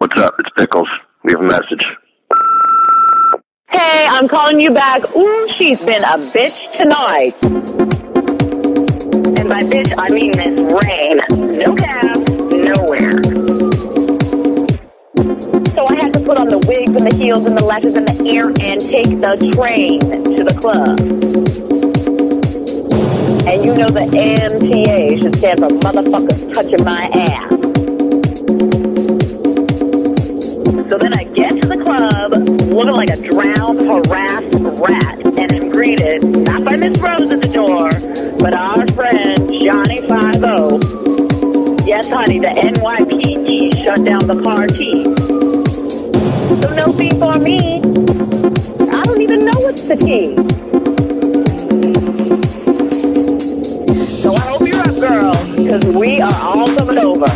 What's up? It's Pickles. We have a message. Hey, I'm calling you back. Ooh, she's been a bitch tonight. And by bitch, I mean Miss Rain. No cab, nowhere. So I had to put on the wigs and the heels and the lashes and the ear and take the train to the club. And you know the MTA should stand for motherfuckers touching my ass. So then I get to the club, looking like a drowned, harassed rat, and am greeted, not by Miss Rose at the door, but our friend, Johnny 5-0. Yes, honey, the NYPD shut down the party. So no fee for me. I don't even know what's the key. So I hope you're up, girl, because we are all coming over.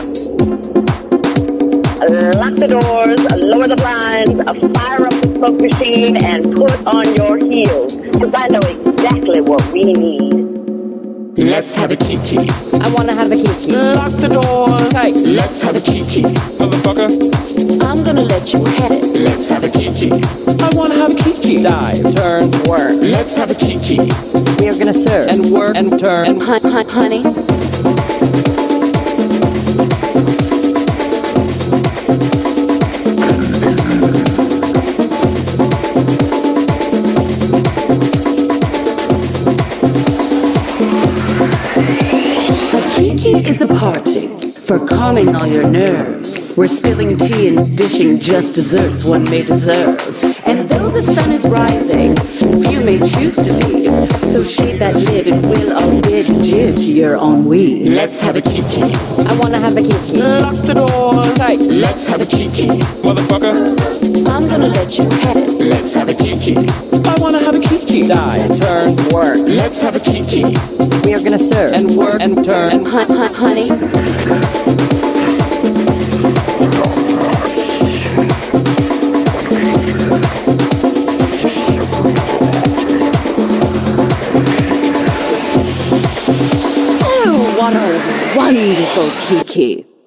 Lock the doors, lower the blinds, fire up the smoke machine, and put on your heels, because I know exactly what we need. Let's have a kiki. I wanna have a kiki. Lock the doors. Hey, let's have a kiki. Motherfucker, I'm gonna let you have it. Let's have a kiki. I wanna have a kiki. dive, turn, work. Let's have a kiki. We are gonna serve And work and turn. Honey. Is a party for calming all your nerves. We're spilling tea and dishing just desserts one may deserve. And though the sun is rising, few may choose to leave. So shade that lid and we'll all bid adieu to your ennui. Let's have a kiki. I wanna have a kiki. Lock the doors. Hey, Let's have a kiki. Motherfucker, I'm gonna let you have it. Let's have a kiki. I wanna have a kiki. dive, turn, work. Let's have a kiki. We are gonna serve And work and turn. Honey. Oh, what a wonderful kiki.